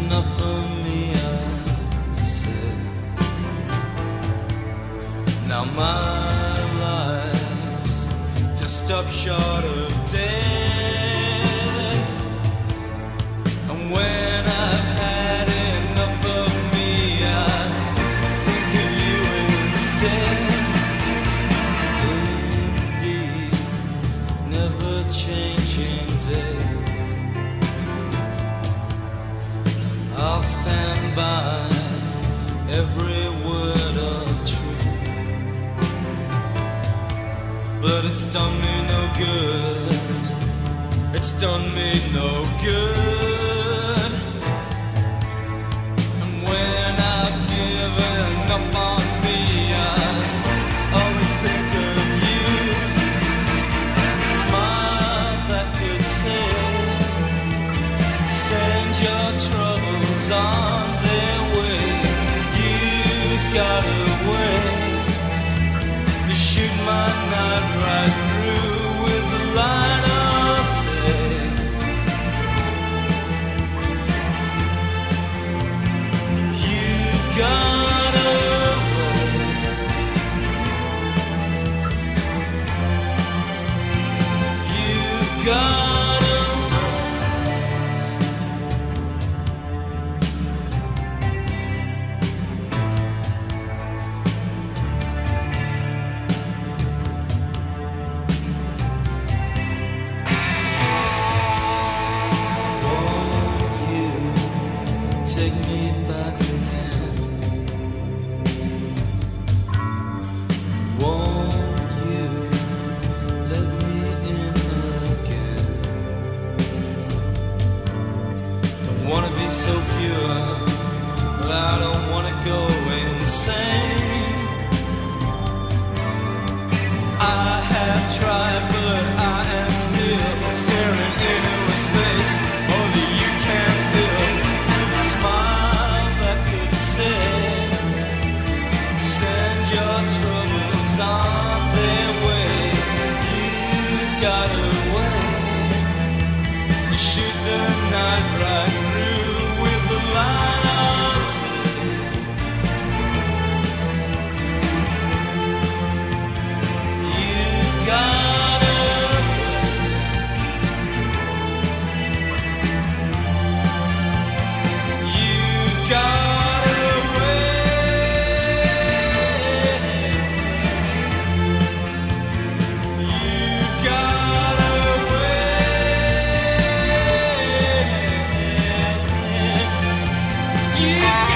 enough for me, I said. Now my life's just up short of dead. And when I've had enough of me, I think of you instead. In these never-changing days, I'll stand by every word of truth, but it's done me no good. It's done me no good. And when I've given up on me, I always think of you. A smile that could say, send your troubles on their way. You've got a way to shoot my night right through with the light of day. You've got a way. You've got a take me back again. Won't you let me in again? Don't wanna be so pure, but I don't wanna go insane. I have tried, but I am still staring into a space only you can fill. Smile that could say, send your troubles on their way. You've got a way to shoot the night right through with the light of day. You've got a way. You've got a way. You've got a way. You've got